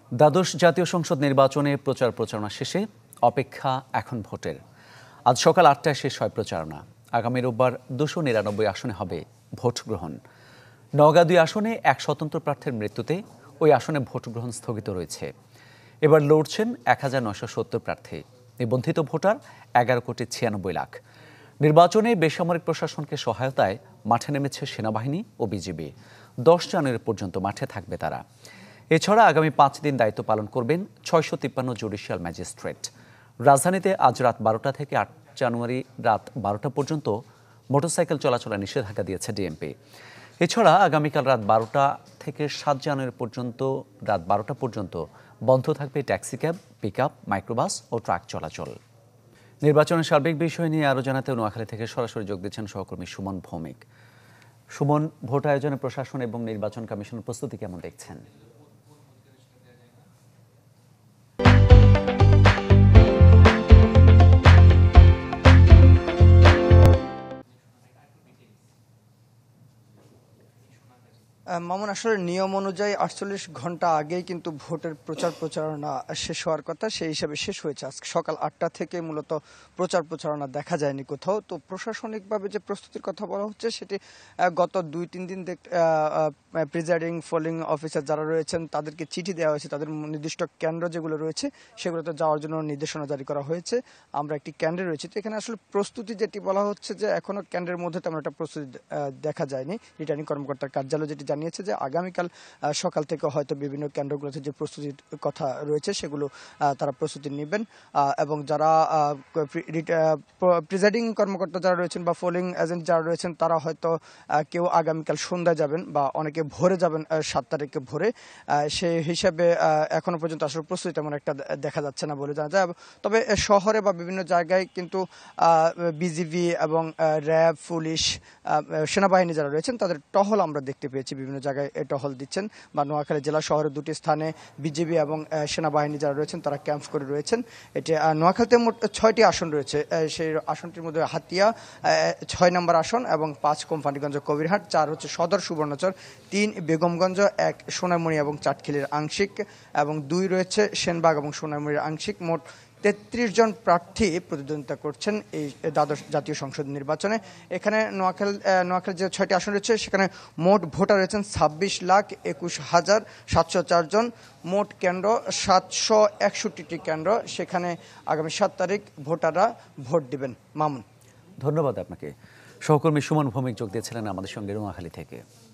দ্বাদশ জাতীয় সংসদ নির্বাচনে প্রচার প্রচারণা শেষে অপেক্ষা এখন ভোটের। আজ সকাল ৮টায় শেষ হয় প্রচারণা। আগামী রোববার ২৯৯ আসনে হবে ভোট গ্রহণ। নওগাঁ ২ আসনে এক স্বতন্ত্র প্রার্থীর মৃত্যুতে ওই আসনে ভোট গ্রহণ স্থগিত রয়েছে। এবার লড়ছেন ১৯৭০ প্রার্থী। নিবন্ধিত ভোটার ১১,৯৬,০০,০০০। নির্বাচনে বেসামরিক প্রশাসনকে সহায়তায় মাঠে নেমেছে সেনাবাহিনী ও বিজিবি। ১০ জানুয়ারি পর্যন্ত মাঠে থাকবে তারা। এছাড়া আগামী ৫ দিন দায়িত্ব পালন করবেন ৬৫৩ জুডিশিয়াল ম্যাজিস্ট্রেট। রাজধানীতে আজ রাত ১২টা থেকে ৮ জানুয়ারি রাত ১২টা পর্যন্ত মোটরসাইকেল চলাচলে নিষেধাজ্ঞা দিয়েছে ডিএমপি। এছাড়া আগামীকাল রাত ১২টা থেকে ৭ জানুয়ারি পর্যন্ত রাত ১২টা পর্যন্ত বন্ধ থাকবে ট্যাক্সি ক্যাব, পিকআপ, মাইক্রোবাস ও ট্রাক চলাচল। নির্বাচনের সার্বিক বিষয় নিয়ে আরও জানাতে নোয়াখালী থেকে সরাসরি যোগ দিচ্ছেন সহকর্মী সুমন ভৌমিক। সুমন, ভোট আয়োজনে প্রশাসন এবং নির্বাচন কমিশনের প্রস্তুতি কেমন দেখছেন? মামুন, আসলে নিয়ম অনুযায়ী ৪৮ ঘন্টা আগেই কিন্তু ভোটের প্রচারণা শেষ হওয়ার কথা, সেই হিসাবে শেষ হয়েছে। আজকে সকাল ৮টা থেকে মূলত প্রচারণা দেখা যায়নি কোথাও। তো প্রশাসনিকভাবে যে প্রস্তুতির কথা বলা হচ্ছে সেটি গত ২-৩ দিন প্রিজাইডিং পোলিং অফিসার যারা রয়েছেন তাদেরকে চিঠি দেওয়া হয়েছে। তাদের নির্দিষ্ট কেন্দ্র যেগুলো রয়েছে সেগুলোতে যাওয়ার জন্য নির্দেশনা জারি করা হয়েছে। আমরা একটি কেন্দ্রে রয়েছি। তো এখানে আসলে প্রস্তুতি যেটি বলা হচ্ছে যে এখনো কেন্দ্রের মধ্যে তেমন একটা প্রস্তুতি দেখা যায়নি। রিটার্নিং কর্মকর্তার কার্যালয় যেটি জানিয়েছে যে আগামীকাল সকাল থেকে হয়তো বিভিন্ন কেন্দ্রগুলোতে যে প্রস্তুতির কথা রয়েছে সেগুলো তারা প্রস্তুতি নেবেন। এবং যারা প্রিজাইডিং কর্মকর্তা যারা রয়েছেন বা পোলিং এজেন্ট যারা রয়েছেন তারা হয়তো কেউ আগামীকাল সন্ধ্যায় যাবেন বা অনেকে ভোরে যাবেন, ৭ তারিখে ভোরে। সেই হিসাবে এখনো পর্যন্ত আসলে প্রস্তুতি তেমন একটা দেখা যাচ্ছে না বলে জানা যায়। তবে শহরে বা বিভিন্ন জায়গায় কিন্তু বিজিবি এবং র্যাব, পুলিশ, সেনাবাহিনী যারা রয়েছেন তাদের টহল আমরা দেখতে পেয়েছি। বিভিন্ন জায়গায় টহল দিচ্ছেন বা নোয়াখালী জেলা শহরের ২টি স্থানে বিজিবি এবং সেনাবাহিনী যারা রয়েছেন তারা ক্যাম্প করে রয়েছেন। এটি নোয়াখালীতে মোট ৬টি আসন রয়েছে। সেই আসনটির মধ্যে হাতিয়া ৬ নম্বর আসন এবং ৫ কোম্পানিগঞ্জ কবিরহাট, ৪ হচ্ছে সদর সুবর্ণচর, ৩ বেগমগঞ্জ, ১ সোনামুড়ি এবং চাটখিলির আংশিক এবং ২ রয়েছে সেনবাগ এবং সোনামুড়ির আংশিক। মোট ৩৩ জন প্রার্থী প্রতিদ্বন্দ্বিতা করছেন এই দ্বাদশ জাতীয় সংসদ নির্বাচনে। এখানে নোয়াখালী যে ৬টি আসন রয়েছে সেখানে মোট ভোটার রয়েছেন ২৬,২১,৭০৪ জন। মোট কেন্দ্র ৭৬১টি কেন্দ্র। সেখানে আগামী ৭ তারিখ ভোটাররা ভোট দিবেন। মামুন, ধন্যবাদ আপনাকে। সহকর্মী সুমন ভৌমিক যোগ দিয়েছিলেন আমাদের সঙ্গে নোয়াখালী থেকে।